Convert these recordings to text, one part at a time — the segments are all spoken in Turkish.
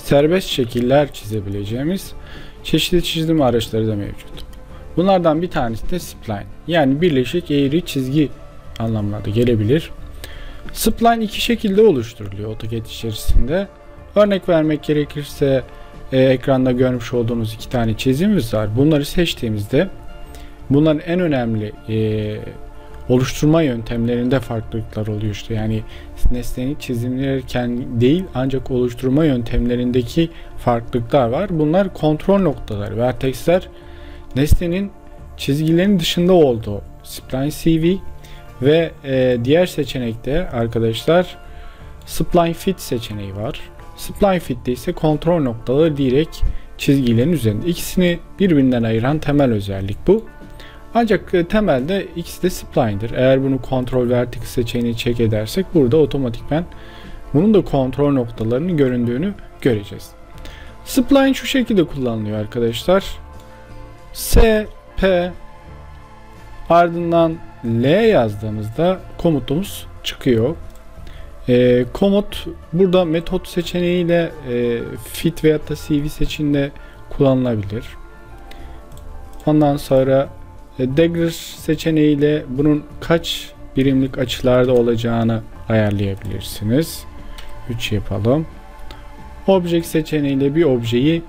serbest şekiller çizebileceğimiz çeşitli çizim araçları da mevcut. Bunlardan bir tanesi de spline, yani birleşik eğri çizgi anlamına da gelebilir. Spline iki şekilde oluşturuluyor AutoCAD içerisinde. Örnek vermek gerekirse ekranda görmüş olduğunuz iki tane çizimimiz var. Bunları seçtiğimizde bunların en önemli oluşturma yöntemlerinde farklılıklar oluyor işte. Yani nesneyi çizimlerken değil, ancak oluşturma yöntemlerindeki farklılıklar var. Bunlar kontrol noktaları, vertexler, nesnenin çizgilerin dışında olduğu spline CV ve diğer seçenekte arkadaşlar spline fit seçeneği var. Spline fit'te ise kontrol noktaları direkt çizgilerin üzerinde. İkisini birbirinden ayıran temel özellik bu. Ancak temelde ikisi de spline'dir. Eğer bunu kontrol vertex seçeneğini check edersek burada otomatikman bunun da kontrol noktalarının göründüğünü göreceğiz. Spline şu şekilde kullanılıyor arkadaşlar. S, P ardından L yazdığımızda komutumuz çıkıyor. Komut burada metot seçeneğiyle fit veyahut da CV seçeneğinde kullanılabilir. Ondan sonra dagger seçeneğiyle bunun kaç birimlik açılarda olacağını ayarlayabilirsiniz. 3 yapalım. Object seçeneğiyle bir objeyi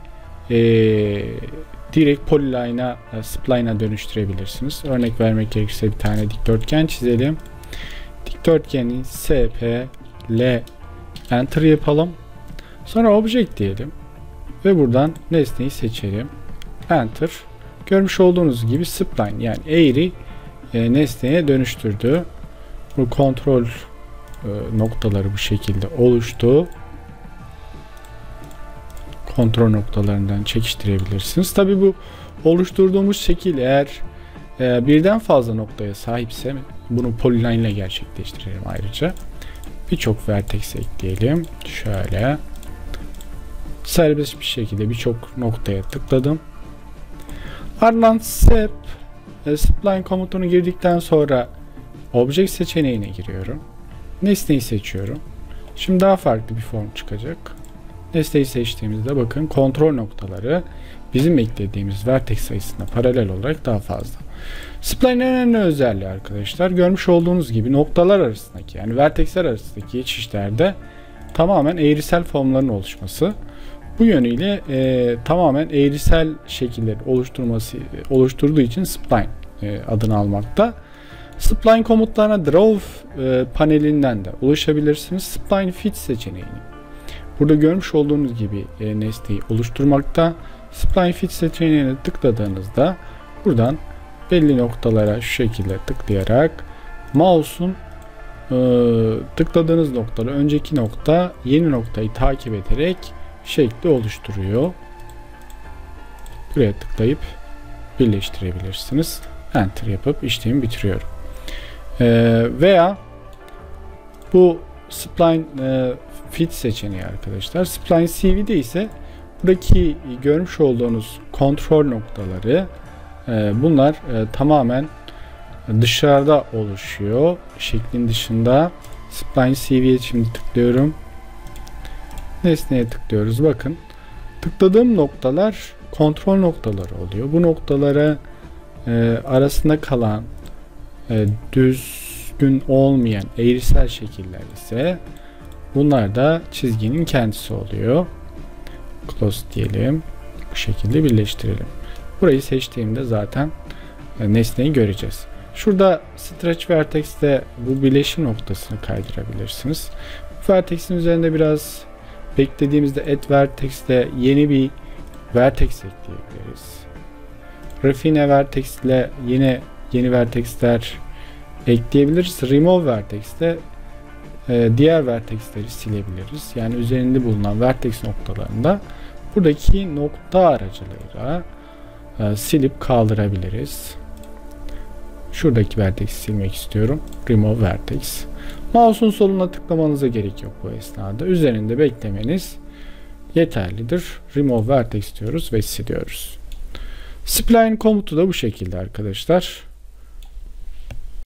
direkt polyline'a, spline'a dönüştürebilirsiniz. Örnek vermek gerekirse bir tane dikdörtgen çizelim. Dikdörtgenin SP, L, Enter yapalım. Sonra object diyelim. Ve buradan nesneyi seçelim. Enter. Görmüş olduğunuz gibi spline, yani eğri nesneye dönüştürdü. Bu kontrol noktaları bu şekilde oluştu. Kontrol noktalarından çekiştirebilirsiniz. Tabi bu oluşturduğumuz şekil eğer birden fazla noktaya sahipse bunu polyline ile gerçekleştirelim ayrıca. Birçok vertex ekleyelim. Şöyle serbest bir şekilde birçok noktaya tıkladım. Ardından spline komutunu girdikten sonra object seçeneğine giriyorum. Nesneyi seçiyorum. Şimdi daha farklı bir form çıkacak. Nesneyi seçtiğimizde bakın kontrol noktaları bizim eklediğimiz vertex sayısına paralel olarak daha fazla. Spline'in en önemli özelliği arkadaşlar, görmüş olduğunuz gibi noktalar arasındaki, yani vertexler arasındaki geçişlerde tamamen eğrisel formların oluşması. Bu yönüyle tamamen eğrisel şekilleri oluşturduğu için spline adını almakta. Spline komutlarına draw panelinden de ulaşabilirsiniz. Spline fit seçeneğini burada görmüş olduğunuz gibi nesneyi oluşturmakta. Spline fit seçeneğine tıkladığınızda buradan belli noktalara şu şekilde tıklayarak mouse'un tıkladığınız noktaları önceki nokta yeni noktayı takip ederek şekli oluşturuyor. Buraya tıklayıp birleştirebilirsiniz. Enter yapıp işlemi bitiriyorum. Veya bu spline fit seçeneği arkadaşlar. Spline CV'de ise buradaki görmüş olduğunuz kontrol noktaları bunlar tamamen dışarıda oluşuyor. Şeklin dışında. Spline CV'ye şimdi tıklıyorum. Nesneye tıklıyoruz. Bakın. Tıkladığım noktalar kontrol noktaları oluyor. Bu noktalara arasında kalan düzgün olmayan eğrisel şekiller ise bunlar da çizginin kendisi oluyor. Close diyelim. Bu şekilde birleştirelim. Burayı seçtiğimde zaten nesneyi göreceğiz. Şurada stretch vertex'te bu birleşim noktasını kaydırabilirsiniz. Bu vertex'in üzerinde biraz beklediğimizde add vertex'te yeni bir vertex ekleyebiliriz. Refine vertex ile yine yeni vertex'ler ekleyebiliriz. Remove vertex'te diğer vertex'leri silebiliriz. Yani üzerinde bulunan vertex noktalarında buradaki nokta aracılığıyla silip kaldırabiliriz. Şuradaki vertex'i silmek istiyorum. Remove vertex. Mouse'un soluna tıklamanıza gerek yok bu esnada. Üzerinde beklemeniz yeterlidir. Remove vertex diyoruz ve siliyoruz. Spline komutu da bu şekilde arkadaşlar.